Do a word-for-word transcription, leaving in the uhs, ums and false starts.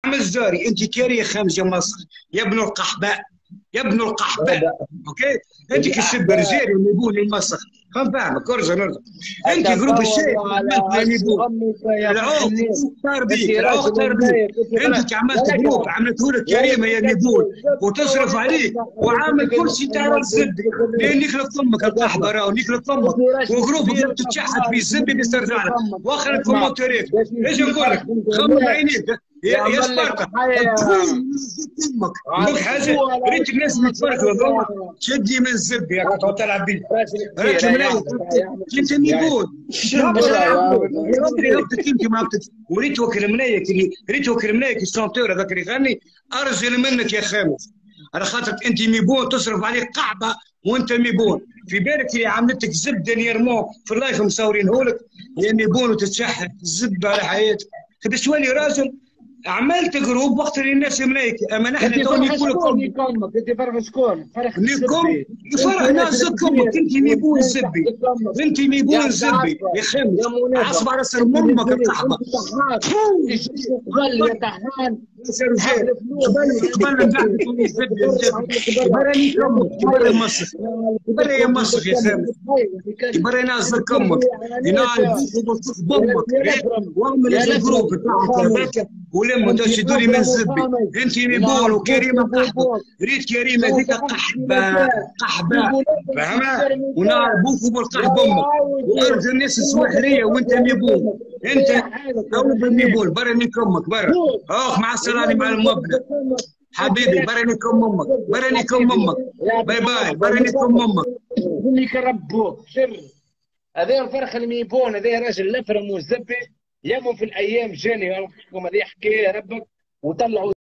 الزاري انت كاريه خامس يا مصر يا ابن القحباء يا ابن القحباء. اوكي انت كسب رجال ينيبون المسخ. فهم فاهمك ارجع نرجع. انت جروب الشيخ عملت ينيبون العوق صار بيك العوق صار بيك. انت كي عملت جروب عملته لك كريمه ينيبون وتصرف عليك وعامل كل شيء تاع الزبي لين يخلق فمك القحبه راهو يخلق فمك وجروب تتشحت في الزبي بيسترجع لك واخر الكومنتات. ايش نقول لك؟ غمض عينيك يا يا سبارتا امك نقول حاجه ريت الناس تتفرجوا تشدي من الزب يا كنت تلعب بيه راك ملايك كنت نيبون انت ما وريت وكل ملايك اللي ريت وكل ملايك السونتور هذاك اللي يغني ارجل منك يا خامس على خاطر انت ميبون تصرف عليك قعبه وانت ميبون في بالك اللي عملتك زبده يرموك في اللايف مصورينهولك يا ميبون وتتشحت الزبده على حياتك تبي تولي راجل. عملت جروب وقت اللي الناس ملايكه اما نحن تو نقول لكم انت فرح شكون؟ فرح لكم فرح ناس امك انت ميبون الزبي انت ميبون الزبي يا خمس عصب على سر امك القحبه غل يا طحان قبل نبعث الزبي الزبي براني كمك برا مصر برا يا مصر يا خمس برا ناس كمك ينال بامك واعمل الجروب بتاعك هذاك ولما تشدوا لي من الزبي انت ميبون وكريمه قحبه ريت كريمه ذيك قحبه قحبه فهمها ونار بوك بالقحب امك وارجو الناس السواحليه وانت ميبون انت اول ميبون برا من كمك برا اخ مع السلامه مع المبنى حبيبي برا من كم امك برا من كم امك باي باي برا من كم امك اللي كربوك شر هذا الفرخ الميبون هذا راجل الافرم والزبي يمهم في الايام جاني هذه حكايه ربك وطلعوا